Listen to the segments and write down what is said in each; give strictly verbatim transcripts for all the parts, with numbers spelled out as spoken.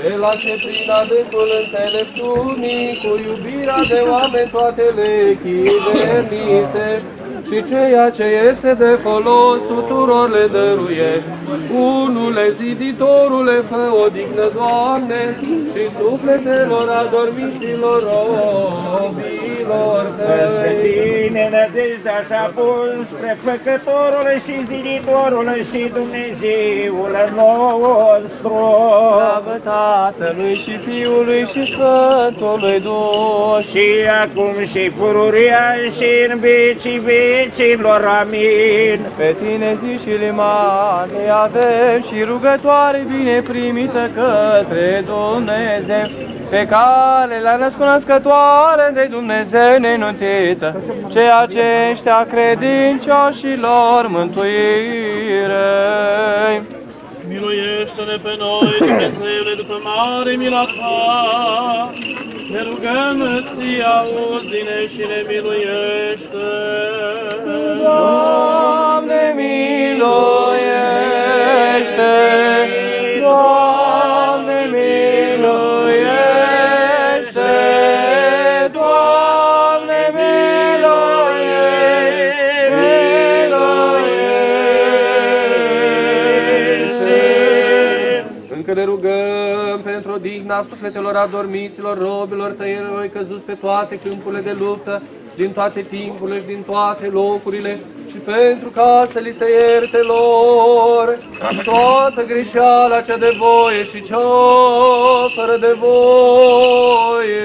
de la ce prin adâncul înțelepciunii, cu iubirea de oameni toate le chivernisești, și ceea ce este de folos tuturor le dăruiești. Unule ziditorule, fă odihnă, Doamne, și sufletelor adormiților robilor Tăi. Spre Tine nădejdea și-a pus, spre Făcătorul și Ziditorul și Dumnezeul nostru. Slavă Tatălui și Fiului și Sfântului Duh, și acum și pururia și în vecii vecilor. Amin. Pe Tine zi și limane avem și rugătoare bine primită către Dumnezeu, pe care la născătoare de Dumnezeu nenuntită, ceea ce ăștia credincioșilor mântuire. Miluiește-ne pe noi, Dumnezeule, după mare mila Ta. Ne rugăm, Ție, auzi-ne și ne miluiește. Doamne, miluiește! Doamne, miluiește! Doamne, miluiește! Încă ne rugăm pentru odihna sufletelor adormiților, robilor Tăi, eroi căzuți pe toate câmpurile de luptă, din toate timpurile și din toate locurile, și pentru ca să li se ierte lor toată greșeala cea de voie și cea fără de voie.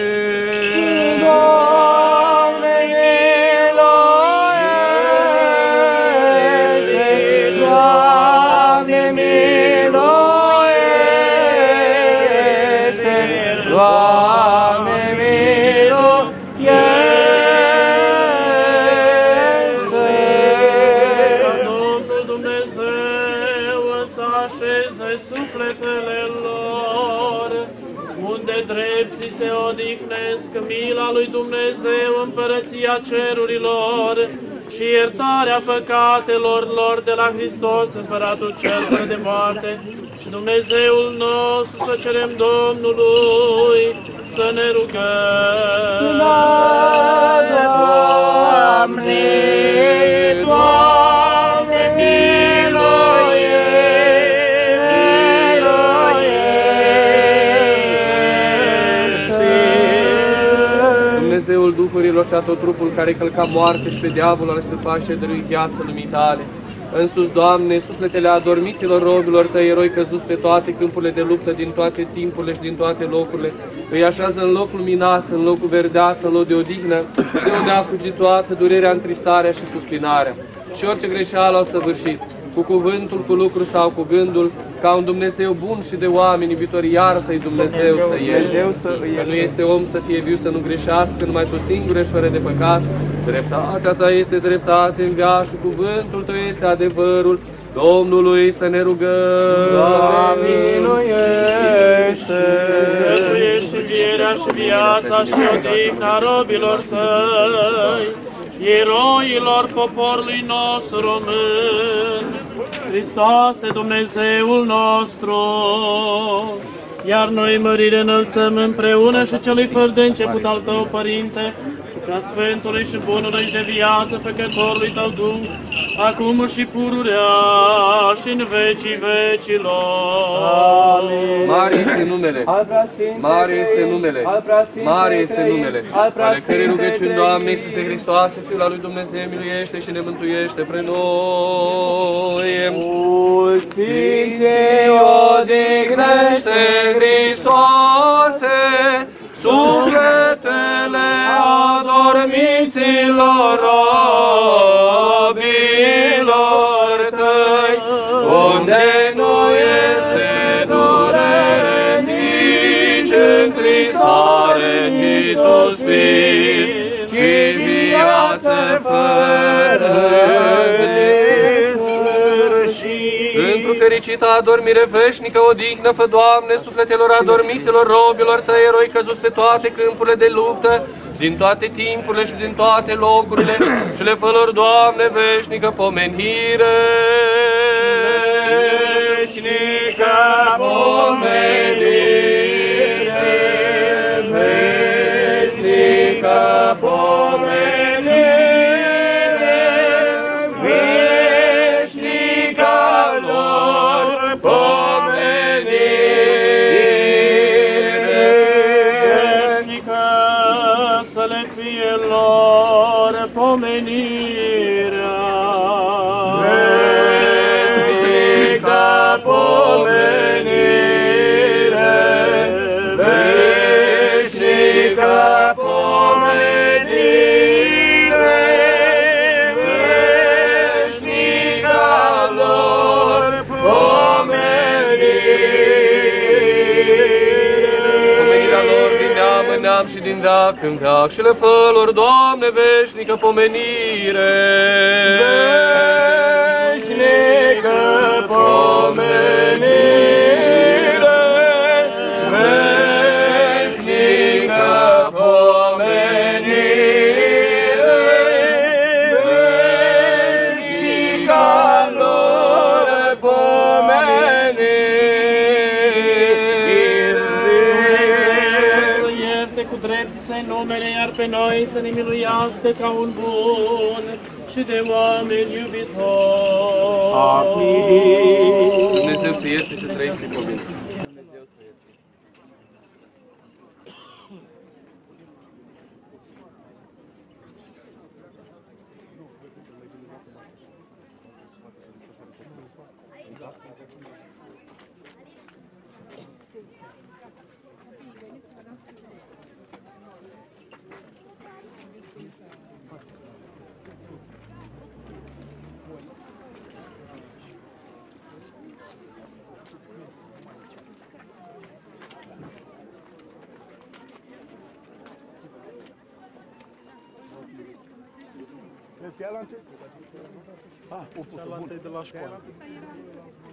Doamne, miluiește! Doamne, miluiește! Doamne, miluiește! Ca Domnul Dumnezeu să așeze sufletele lor, unde drepții se odihnesc, mila lui Dumnezeu, împărăția cerurilor și iertarea păcatelor lor de la Hristos, Împăratul cel fără de moarte, și Dumnezeul nostru să cerem Domnului să ne rugăm. Doamne, Doamne, miluiește! Dumnezeul Duhurilor și a tot trupul care călca moarte și pe diavolul ale stâlpa și dărui viață lumii Tale. Însus, Doamne, sufletele adormiților robilor Tăi, eroi căzuți pe toate câmpurile de luptă, din toate timpurile și din toate locurile, îi așează în loc luminat, în locul verdeață, în loc de odihnă, de unde a fugit toată durerea, întristarea și suspinarea. Și orice greșeală au săvârșit, cu cuvântul, cu lucru sau cu gândul, ca un Dumnezeu bun și de oameni iubitori, iartă-i Dumnezeu să ierte. Că nu este om să fie viu să nu greșească, numai Tu singur ești fără de păcat. Dreptatea Ta este dreptate în viață și cuvântul Tău este adevărul. Domnului să ne rugăm. Doamne, miluiește! Mântuiești învierea și viața și odihna robilor Tăi, eroilor poporului nostru român, Hristoase, Dumnezeul nostru, iar noi mărire înălțăm împreună și celui fără de început al Tău, Părinte, și prea Sfântului și Bunului și de viață, Făcătorului Tău Duh, acum și pururea și în vecii vecilor. Amin. Mare este numele, mare este numele, mare este numele, ale cărei rugăciuni, Doamne Iisuse Hristoase, Fiul al lui Dumnezeu, miluiește și ne mântuiește pre noi. Sfinții, odihnește, Hristoase, sufletele adormiților robilor Tăi, unde nu este durere, nici întristare, nici suspin, ci viață fără de sfârșit. Într-o fericită adormire veșnică, odihnă, fă, Doamne, sufletelor adormiților robilor Tăi, eroi căzuți pe toate câmpurile de luptă, din toate timpurile și din toate locurile, și le fă lor, Doamne, veșnică pomenire. Veșnică pomenire. în neam și din veac în veac și le fă lor, Doamne, veșnică pomenire. Veșnică pomenire, veșnică pomenire, veșnica lor pomenire. Să ierte cu drept să-i numele, iar pe noi să ne miluiască ca un bun și de oameni iubitori. Amin. Dumnezeu să ierte și să trăiți cu bine. Ah, o pută, bun. De la școală.